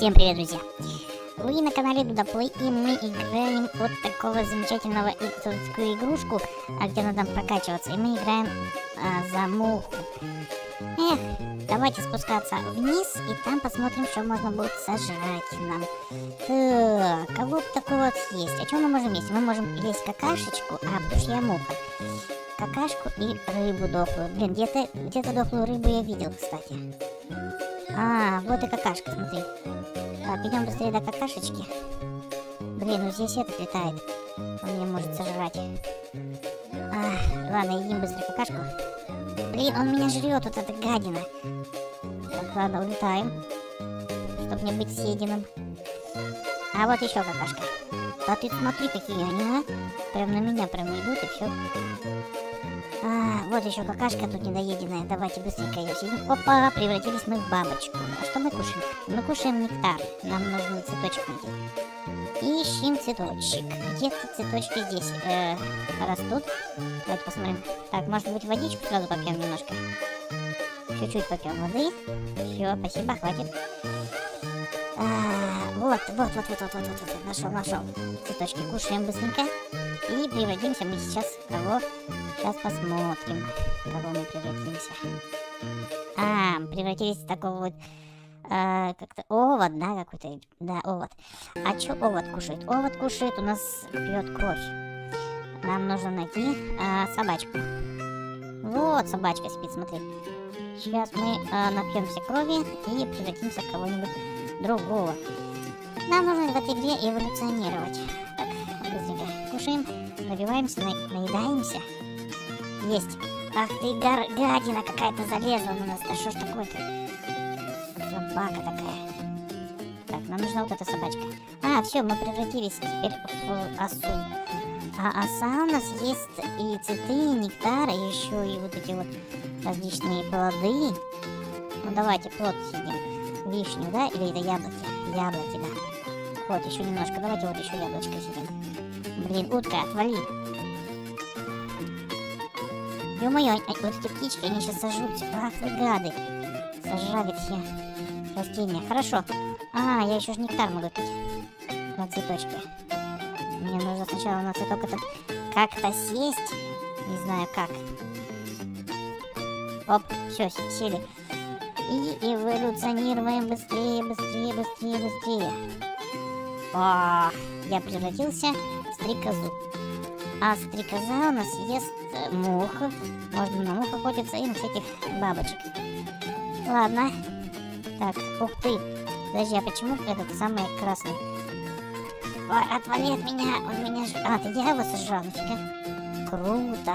Всем привет, друзья! Вы на канале Дудаплей, и мы играем вот такого замечательного экзотическую игрушку, где надо прокачиваться. И мы играем за муху. Давайте спускаться вниз, и там посмотрим, что можно будет сожрать нам. Так, а вот такой вот есть. А что мы можем есть? Мы можем есть какашечку, потому что я муха. Какашку и рыбу дохлую. Блин, где-то дохлую рыбу я видел, кстати. Вот и какашка, смотри. Так, идем быстрее до какашечки. Блин, ну здесь этот летает. Он меня может сожрать. Ладно, едим быстро какашку. Блин, он меня жрет, вот эта гадина. Так, ладно, улетаем. Чтобы не быть съеденным. А вот еще какашка. Да ты смотри, какие они, Прям на меня прям идут и все. Вот еще какашка тут недоеденная. Давайте быстренько ее съедим. Опа, превратились мы в бабочку. А что мы кушаем? Мы кушаем нектар. Нам нужно цветочек найти. Ищем цветочек. Где-то цветочки здесь растут. Давайте посмотрим. Так, может быть, водичку сразу попьем немножко. Чуть-чуть попьем воды. Все, спасибо, хватит. Вот. Нашел. Цветочки кушаем быстренько. И превратимся мы сейчас в кого? Сейчас посмотрим, в кого мы превратимся. Превратились в такого вот как-то овод, да, какой-то. Да, овод. А что овод кушает? Овод кушает, у нас пьет кровь. Нам нужно найти собачку. Вот собачка спит, смотри. Сейчас мы напьемся крови и превратимся в кого-нибудь другого. Нам нужно в этой игре эволюционировать. Так, быстренько кушаем, набиваемся, наедаемся. Есть. Ах ты, гадина какая-то залезла на нас. Да что ж такое-то? Собака такая. Так, нам нужна вот эта собачка. Все, мы превратились теперь в осу. Оса у нас есть и цветы, и нектар, и еще и вот эти вот различные плоды. Ну давайте плод съедим. Вишню, да? Или это яблоки? Яблоки, да. Вот, еще немножко. Давайте вот еще яблочко съедим. Блин, утка, отвали. Ё-моё, вот эти птички, они сейчас сожрутся. Ах вы гады. Сожрали все растения. Хорошо. Я еще ж нектар могу пить. На цветочке. Мне нужно сначала на цветок этот как-то сесть. Не знаю как. Оп, все, сели. И эволюционируем быстрее. Я превратился в стрекозу. А стрекоза у нас ест мух. Можно на мух охотиться и на всяких бабочек. Ладно. Так, ух ты. Подожди, а почему этот самый красный? Ой, отвали от меня. Он меня ж... ты я его сожрал, нафига? Круто.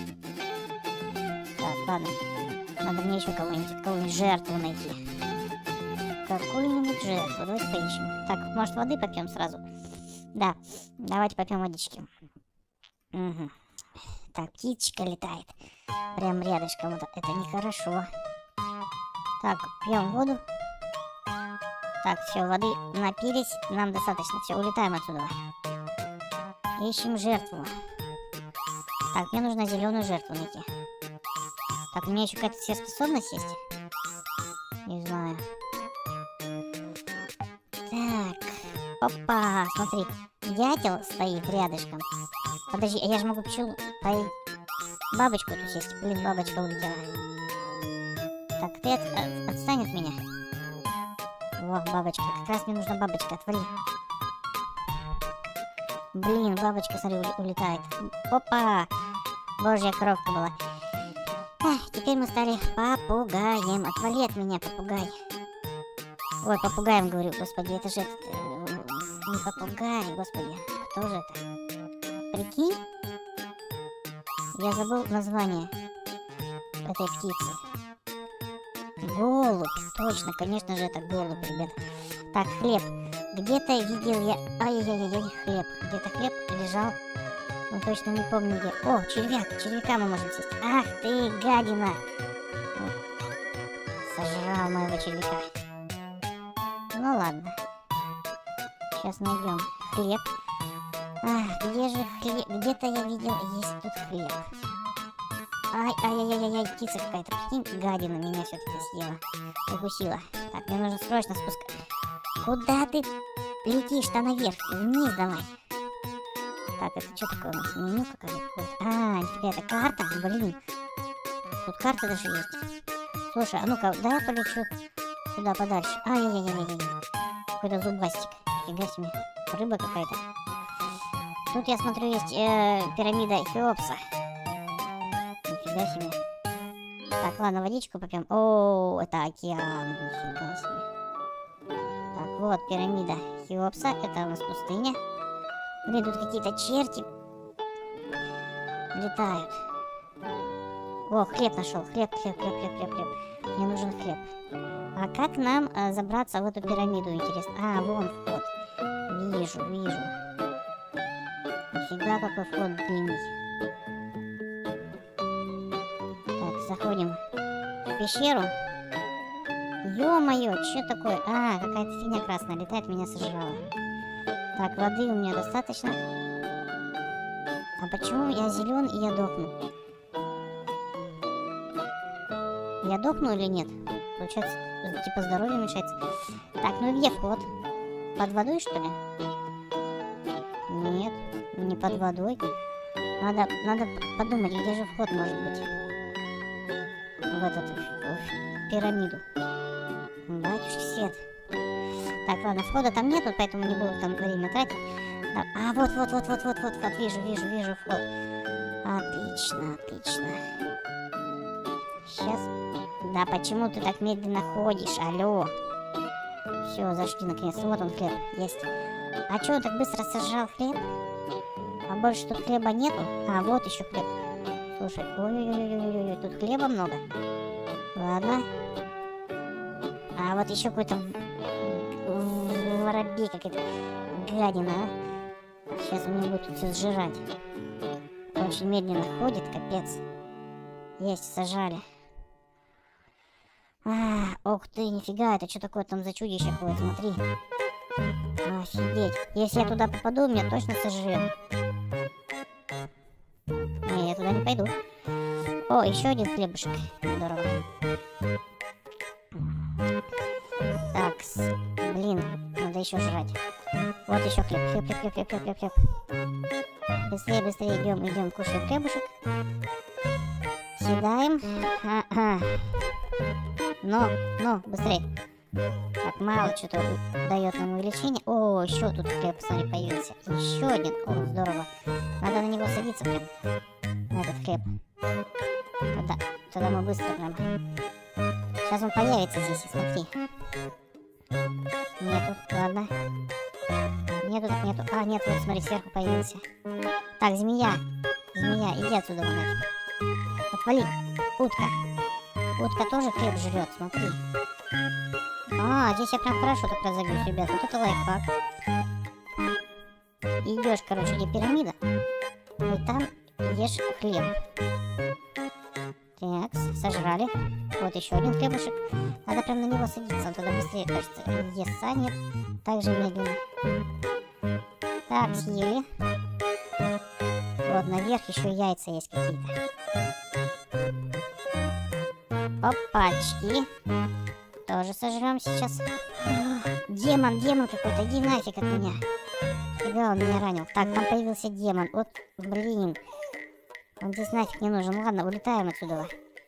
Так, ладно. Надо мне еще какую-нибудь жертву найти. Какую-нибудь жертву. Давайте поищем. Так, может, воды попьем сразу? Да, давайте попьем водички. Угу. Так, птичка летает. Прям рядышком. Это нехорошо. Так, пьем воду. Так, все, воды напились. Нам достаточно. Все, улетаем отсюда. Ищем жертву. Так, мне нужно зеленую жертву найти. Так, у меня еще какая-то сверхспособность есть. Не знаю. Так. Опа, смотри. Дятел стоит рядышком. Подожди, я же могу пчелу поить. Бабочку тут есть. Блин, бабочка улетела. Так, ты отстань от меня. Во, бабочка. Как раз мне нужна бабочка. Отвали. Блин, бабочка, смотри, улетает. Опа! Божья коровка была. Теперь мы стали попугаем. Отвали от меня, попугай. Ой, попугаем, говорю. Господи, это же не попугай, господи. Кто же это? Прикинь? Я забыл название этой птицы. Голубь. Точно, конечно же, это голубь, ребят. Так, хлеб. Где-то видел я... Ай-яй-яй, хлеб. Где-то хлеб лежал. Ну, точно не помню где. О, червяк. Червяка мы можем съесть. Ах ты, гадина. Сожрал моего червяка. Ну, ладно. Сейчас найдем хлеб. Где же хлеб? Где-то я видел, есть тут хлеб. Ай-яй-яй-яй, птица какая-то. Прикинь, гадина меня все-таки съела. Укусила. Так, мне нужно срочно Куда ты летишь-то наверх? Вниз давай. Так, это что такое у нас? Меню какое-то? А, нифига, это карта? Блин. Тут карта даже есть. Слушай, а ну-ка, дай я полечу туда подальше. Ай-яй-яй-яй-яй. Какой-то зубастик. Фига себе. Рыба какая-то. Тут, я смотрю, есть пирамида Хеопса. Нифига себе. Так, ладно, водичку попьем. О, это океан. Нифига себе. Так, вот пирамида Хеопса. Это у нас пустыня. Блин, тут какие-то черти летают. О, хлеб нашел. Хлеб. Мне нужен хлеб. А как нам забраться в эту пирамиду, интересно? А, вон вход. Вижу. Нифига, какой вход длинный. Так, заходим в пещеру. Ё-моё, что такое? А, какая-то фигня красная летает, меня сожрала. Так, воды у меня достаточно. А почему я зелен и я дохну? Я дохну или нет? Получается, типа здоровье уменьшается. Так, ну и где вход? Под водой, что ли? Нет, не под водой. Надо подумать, где же вход может быть. В пирамиду. Батюшки свет. Так, ладно, входа там нету, поэтому не буду там время тратить. Да, а, вот, вижу вход. Отлично. Сейчас. Да, почему ты так медленно ходишь? Алло. Все, зашли наконец. Вот он, хлеб. Есть. А чего он так быстро сожрал хлеб? А больше тут хлеба нету? А, вот еще хлеб. Слушай, ой-ой-ой, тут хлеба много. Ладно. А вот еще какой-то воробей, какая-то гадина, а. Сейчас он мне будет тут все сжирать. Очень медленно ходит, капец. Есть, сажали. Ух ты, нифига, это что такое там за чудище ходит, смотри. Офигеть. Если я туда попаду, меня точно сожрет. Не, я туда не пойду. О, еще один хлебушек. Здорово. Так, блин, надо еще жрать. Вот еще хлеб. Быстрее, идем, кушаем хлебушек. Съедаем. Ну, быстрее. Так, мало что-то дает нам увеличение. О, еще тут хлеб, смотри, появился. Еще один. О, здорово. Надо на него садиться прям. На этот хлеб. Тогда мы быстро прям. Сейчас он появится здесь, смотри. Нету, ладно. Нету. А, нет, вот смотри, сверху появился. Так, змея, иди отсюда, нафиг. Отвали. Утка тоже хлеб жрет, смотри. А, здесь я прям хорошо так разогнусь, ребят. Вот это лайфхак. Идешь, короче, где пирамида, и там ешь хлеб. Так, сожрали. Вот еще один хлебушек. Надо прям на него садиться, он тогда быстрее, кажется, ест, а нет. Так же медленно. Так, съели. Вот, наверх еще яйца есть какие-то. Опачки. Тоже сожрем сейчас. Демон какой-то, иди нафиг от меня. Фига, он меня ранил. Так, там появился демон. Вот, блин. Он здесь нафиг не нужен. Ладно, улетаем отсюда.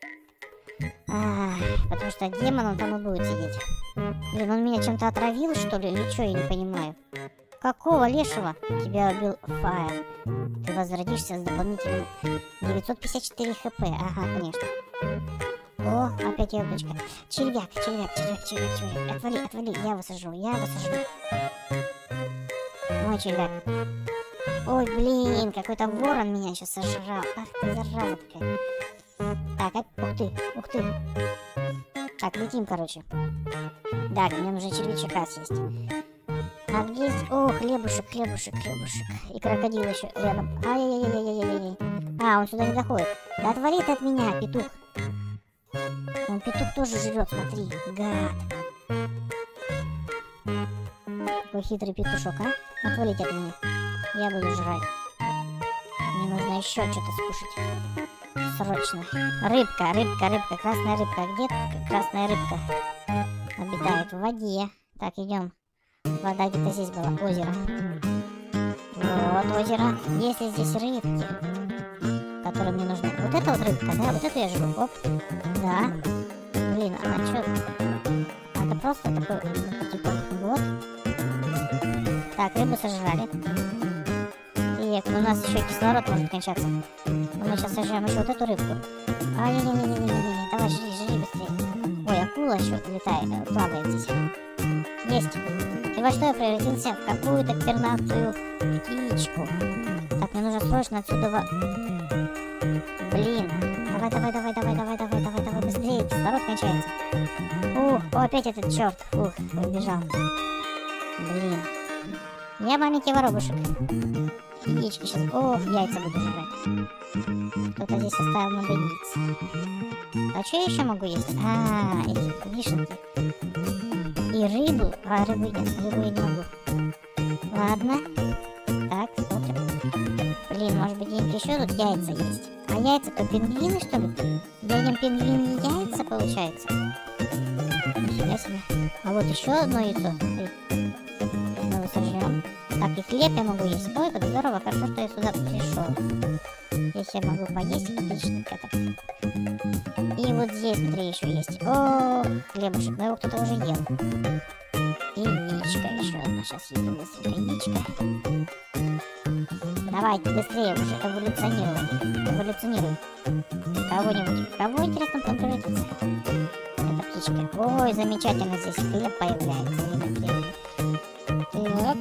Потому что демон, он там и будет сидеть. Блин, он меня чем-то отравил, что ли? Или что, я не понимаю. Какого лешего тебя убил Фаер? Ты возродишься с дополнительным 954 хп. Ага, конечно. О, опять яблочко. Червяк. Отвали, я его сожру. Мой червяк. Ой, блин, какой-то ворон меня сейчас сожрал. Ах ты, зараза такая. Так, ух ты. Так, летим, короче. Да, мне нужно червячка съесть. А где есть... О, хлебушек. И крокодил еще рядом. Ай-яй-яй-яй-яй-яй. А, он сюда не доходит. Да отвали ты от меня, петух. Он петух тоже жрет, смотри. Гад. Какой хитрый петушок, а? Отвалите от меня. Я буду жрать. Мне нужно еще что-то скушать. Срочно. Рыбка. Красная рыбка. Где красная рыбка? Обитает в воде. Так, идем. Вода где-то здесь была. Озеро. Вот озеро. Если здесь рыбки, которые мне нужны. Вот это вот рыбка, да? Вот эту я жру. Оп. Да. Блин, она что? Это просто такой, типа, вот. Так, рыбу сожрали. И у нас еще кислород может кончаться. Но мы сейчас сожрем еще вот эту рыбку. Ай-яй-яй-яй-яй-яй. Давай, жри быстрее. Ой, акула еще летает, плавает здесь. Есть. И во что я превратился? В какую-то пернатую птичку. Так, мне нужно срочно отсюда... Блин. Давай, быстрее, кислород кончается. Опять этот черт. Убежал. Блин. Я маленький воробушек. Яички сейчас. Яйца буду жрать. Кто-то здесь оставил много яиц. А что я еще могу есть? Эти вишенки. И рыбу. Рыбу нет, рыбу я не могу. Ладно. Так, смотрим. Блин, может быть где-нибудь еще тут яйца есть. А яйца-то пингвины, что ли? Я ем пингвиньи яйца, получается. Нифига себе. А вот еще одно яйцо. Снова сожрем. Так, и хлеб я могу есть. Ой, как здорово, хорошо, что я сюда пришел. Здесь я могу поесть, отличненько так. И вот здесь, смотри, еще есть. Хлебушек, но его кто-то уже ел. И яичко еще одно. Сейчас едим быстренько яичко. Давайте, быстрее уже, эволюционируй. Кого-нибудь. Кого, интересно, он превратится? Это птичка. Ой, замечательно, здесь хлеб появляется. Так.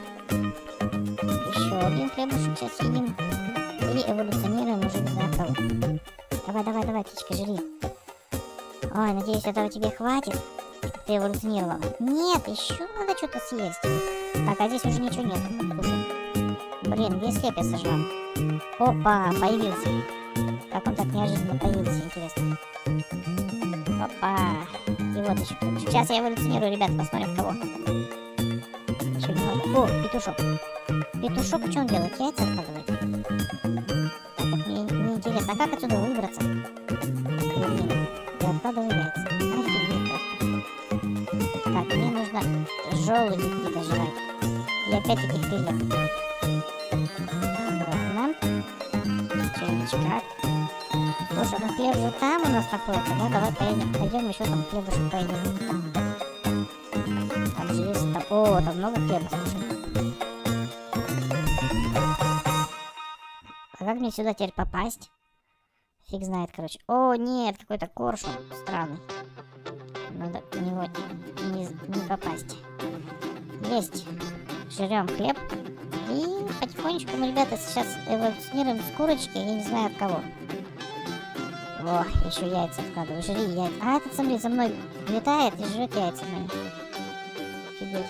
Еще один хлебушек сейчас едим. И эволюционируем уже не знаю кого. Давай, птичка, жри. Ой, надеюсь, этого тебе хватит. Ты эволюционировала. Нет, еще надо что-то съесть. Так, а здесь уже ничего нет. Слушай. Блин, весь хлеб я сожрал. Опа, появился. Как он так неожиданно появился, интересно. Опа. И вот еще хлебушек. Сейчас я эволюционирую, ребят, посмотрим кого. Еще не петушок. Петушок, что он делает? Яйца откладывает. Так, вот мне интересно, а как отсюда выбраться? Блин, я откладываю яйца. Офигеть просто. Так, мне нужно желуди какие-то жрать. И опять-таки хлеб. Ладно. Червячка. Слушай, ну хлеб же там у нас находится, да? Давай пойдем еще там хлебушек поедим. Там же есть... там много хлеба, слушай. А как мне сюда теперь попасть? Фиг знает, короче. Нет, какой-то коршун странный. Надо в него не попасть. Есть. Жрем хлеб. И потихонечку мы, ребята, сейчас эволюционируем с курочки. Я не знаю от кого. Еще яйца вкладываю. Жри яйца. А этот, смотри, за мной летает и жрет яйца мои. Офигеть.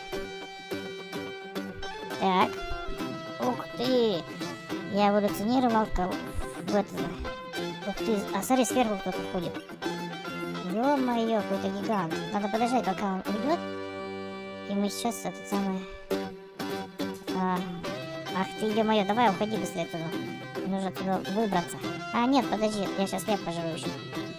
Так. Ух ты. Я эволюционировал в это. Ух ты. А смотри, сверху кто-то ходит. Ё-моё, какой-то гигант. Надо подождать, пока он уйдет. И мы сейчас этот самый... Ах ты, ё-моё, давай уходи быстрее туда. Нужно туда выбраться. Нет, подожди, я сейчас хлеб пожру еще.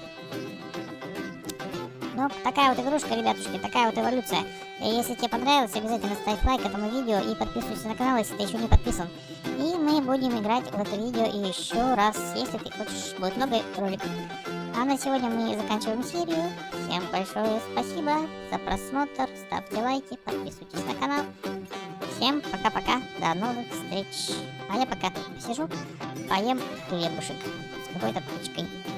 Ну, такая вот игрушка, ребятушки, такая вот эволюция. И если тебе понравилось, обязательно ставь лайк этому видео и подписывайся на канал, если ты еще не подписан. И мы будем играть в это видео еще раз, если ты хочешь. Будет много роликов. А на сегодня мы заканчиваем серию. Всем большое спасибо за просмотр. Ставьте лайки, подписывайтесь на канал. Всем пока-пока. До новых встреч. А я пока посижу, поем хлебушек с какой-то птичкой.